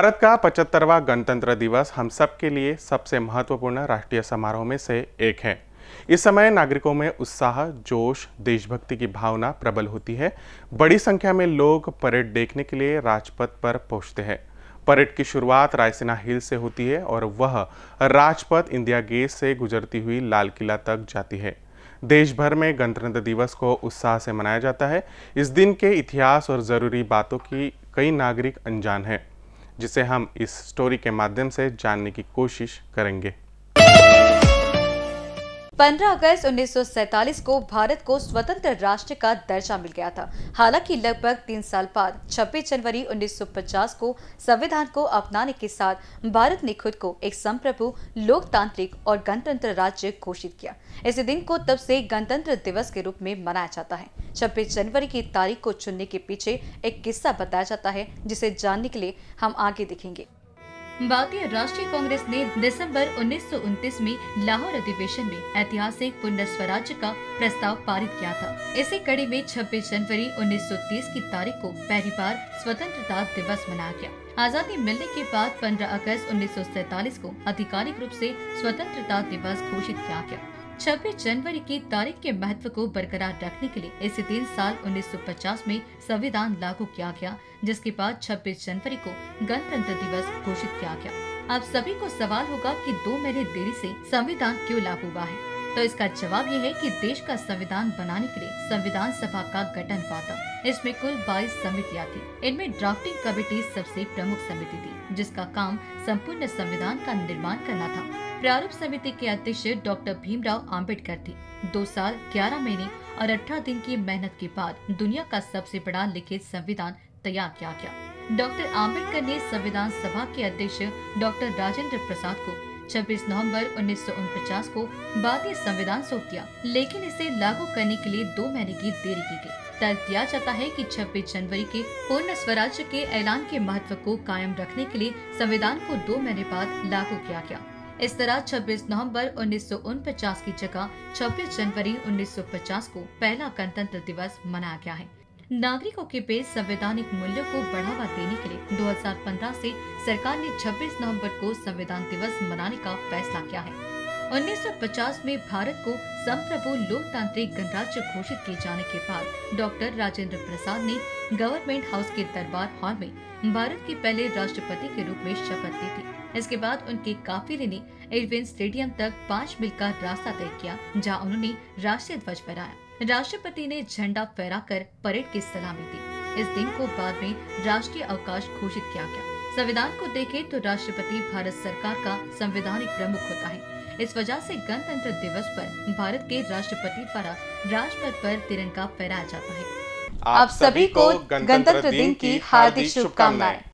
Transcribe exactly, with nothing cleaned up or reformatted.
भारत का पचहत्तरवां गणतंत्र दिवस हम सब के लिए सबसे महत्वपूर्ण राष्ट्रीय समारोह में से एक है। इस समय नागरिकों में उत्साह, जोश, देशभक्ति की भावना प्रबल होती है। बड़ी संख्या में लोग परेड देखने के लिए राजपथ पर पहुंचते हैं। परेड की शुरुआत रायसीना हिल से होती है और वह राजपथ इंडिया गेट से गुजरती हुई लाल किला तक जाती है। देश भर में गणतंत्र दिवस को उत्साह से मनाया जाता है। इस दिन के इतिहास और ज़रूरी बातों की कई नागरिक अनजान हैं, जिसे हम इस स्टोरी के माध्यम से जानने की कोशिश करेंगे। पंद्रह अगस्त उन्नीस सौ सैंतालीस को भारत को स्वतंत्र राष्ट्र का दर्जा मिल गया था। हालांकि लगभग तीन साल बाद छब्बीस जनवरी उन्नीस सौ पचास को संविधान को अपनाने के साथ भारत ने खुद को एक संप्रभु, लोकतांत्रिक और गणतंत्र राज्य घोषित किया। इस दिन को तब से गणतंत्र दिवस के रूप में मनाया जाता है। छब्बीस जनवरी की तारीख को चुनने के पीछे एक किस्सा बताया जाता है, जिसे जानने के लिए हम आगे देखेंगे। भारतीय राष्ट्रीय कांग्रेस ने दिसंबर उन्नीस सौ उनतीस में लाहौर अधिवेशन में ऐतिहासिक पूर्ण स्वराज्य का प्रस्ताव पारित किया था। इसी कड़ी में छब्बीस जनवरी उन्नीस सौ तीस की तारीख को पहली बार स्वतंत्रता दिवस मनाया गया। आजादी मिलने के बाद पंद्रह अगस्त उन्नीस सौ सैंतालीस को आधिकारिक रूप से स्वतंत्रता दिवस घोषित किया गया। छब्बीस जनवरी की तारीख के महत्व को बरकरार रखने के लिए इसी दिन साल उन्नीस सौ पचास में संविधान लागू किया गया, जिसके बाद छब्बीस जनवरी को गणतंत्र दिवस घोषित किया गया। आप सभी को सवाल होगा कि दो महीने देरी से संविधान क्यों लागू हुआ है, तो इसका जवाब ये है कि देश का संविधान बनाने के लिए संविधान सभा का गठन हुआ था। इसमें कुल बाईस समितियां थी। इनमें ड्राफ्टिंग कमेटी सबसे प्रमुख समिति थी, जिसका काम संपूर्ण संविधान का निर्माण करना था। प्रारूप समिति के अध्यक्ष डॉक्टर भीमराव आम्बेडकर थे। दो साल ग्यारह महीने और अठारह दिन की मेहनत के बाद दुनिया का सबसे बड़ा लिखित संविधान तैयार किया गया। डॉक्टर आम्बेडकर ने संविधान सभा के अध्यक्ष डॉक्टर राजेंद्र प्रसाद को छब्बीस नवंबर उन्नीस सौ उनचास को भारतीय संविधान सौंप दिया, लेकिन इसे लागू करने के लिए दो महीने की देरी की गई। तर्क दिया जाता है कि छब्बीस जनवरी के पूर्ण स्वराज्य के ऐलान के महत्व को कायम रखने के लिए संविधान को दो महीने बाद लागू किया गया। इस तरह छब्बीस नवंबर उन्नीस सौ उनचास की जगह छब्बीस जनवरी उन्नीस सौ पचास को पहला गणतंत्र दिवस मनाया गया है। नागरिकों के बीच संवैधानिक मूल्यों को बढ़ावा देने के लिए दो हज़ार पंद्रह से सरकार ने छब्बीस नवंबर को संविधान दिवस मनाने का फैसला किया है। उन्नीस सौ पचास में भारत को संप्रभु लोकतांत्रिक गणराज्य घोषित किए जाने के बाद डॉक्टर राजेंद्र प्रसाद ने गवर्नमेंट हाउस के दरबार हॉल में भारत के पहले राष्ट्रपति के रूप में शपथ ली थी। इसके बाद उनके काफिले ने इरविन स्टेडियम तक पाँच मील का रास्ता तय किया, जहां उन्होंने राष्ट्रीय ध्वज फहराया। राष्ट्रपति ने झंडा फहराकर परेड की सलामी दी। इस दिन को बाद में राष्ट्रीय अवकाश घोषित किया गया। संविधान को देखें तो राष्ट्रपति भारत सरकार का संवैधानिक प्रमुख होता है। इस वजह से गणतंत्र दिवस पर भारत के राष्ट्रपति द्वारा राजपथ पर तिरंगा फहराया जाता है। आप सभी को गणतंत्र दिन की हार्दिक शुभकामनाएं।